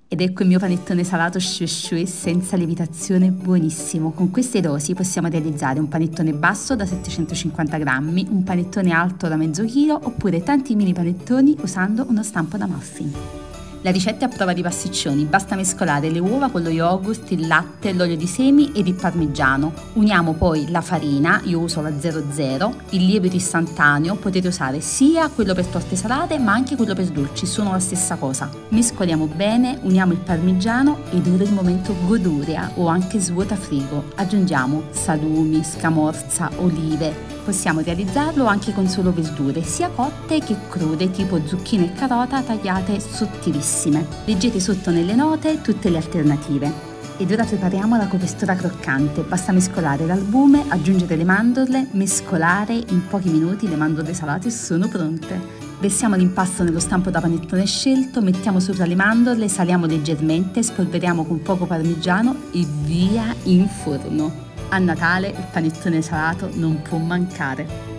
Ed ecco il mio panettone salato shui senza lievitazione, buonissimo. Con queste dosi possiamo realizzare un panettone basso da 750 grammi, un panettone alto da mezzo chilo oppure tanti mini panettoni usando uno stampo da muffin. La ricetta è a prova di pasticcioni, basta mescolare le uova con lo yogurt, il latte, l'olio di semi ed il parmigiano. Uniamo poi la farina, io uso la 00, il lievito istantaneo, potete usare sia quello per torte salate ma anche quello per dolci, sono la stessa cosa. Mescoliamo bene, uniamo il parmigiano ed ora il momento goduria o anche svuotafrigo. Aggiungiamo salumi, scamorza, olive. Possiamo realizzarlo anche con solo verdure, sia cotte che crude, tipo zucchine e carota tagliate sottilissime. Leggete sotto nelle note tutte le alternative. Ed ora prepariamo la copestura croccante. Basta mescolare l'albume, aggiungere le mandorle, mescolare, in pochi minuti le mandorle salate sono pronte. Versiamo l'impasto nello stampo da panettone scelto, mettiamo sopra le mandorle, saliamo leggermente, spolveriamo con poco parmigiano e via in forno. A Natale il panettone salato non può mancare.